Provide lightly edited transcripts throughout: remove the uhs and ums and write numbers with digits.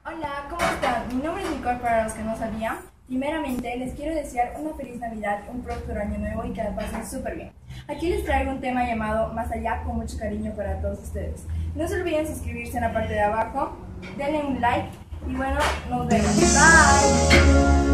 Hola, ¿cómo están? Mi nombre es Nicole, para los que no sabían. Primeramente, les quiero desear una feliz Navidad, un próspero año nuevo y que la pasen súper bien. Aquí les traigo un tema llamado Más Allá, con mucho cariño para todos ustedes. No se olviden suscribirse en la parte de abajo, denle un like y bueno, nos vemos. Bye.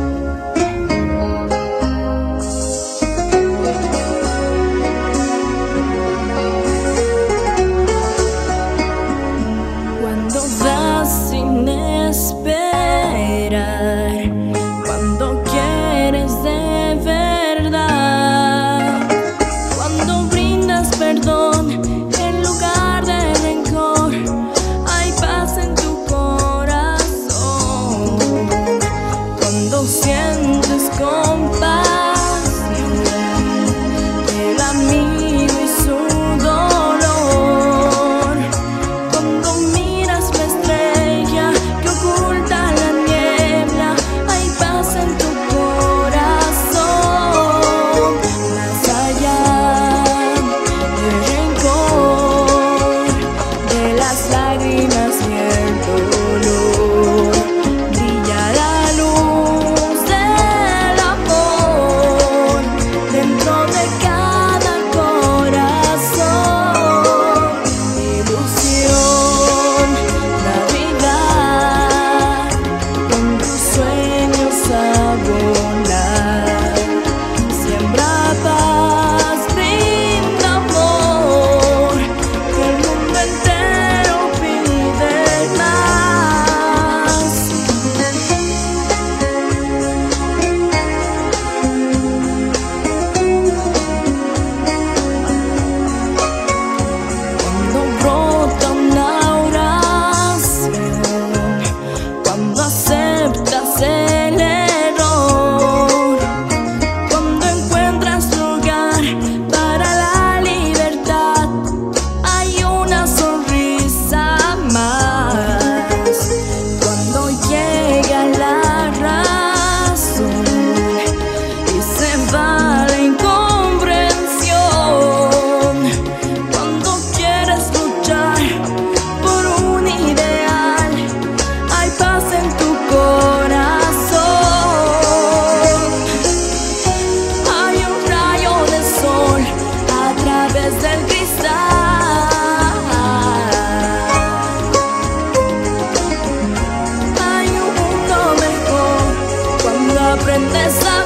Cuando quieres de verdad, cuando brindas perdón en lugar de rencor, hay paz en tu corazón. Cuando sientes compasión del amigo y su dolor, cuando miras la estrella que oculta la niebla, hay paz en tu corazón. Más allá del rencor, de las lágrimas y el dolor, brilla la luz del amor dentro de cada corazón. Ilusión, Navidad, con tus sueños a volar. Siembra paz, brinda amor, que el mundo entero pide más. Cuando brota una oración, cuando aceptas el error, cuando encuentras lugar para la libertad, hay una sonrisa más. Cuando llega la razón y se va la incomprensión, cuando quieres luchar por un ideal, hay paz en tu corazón. Hay un rayo de sol a través del cristal. Hay un mundo mejor cuando aprendes a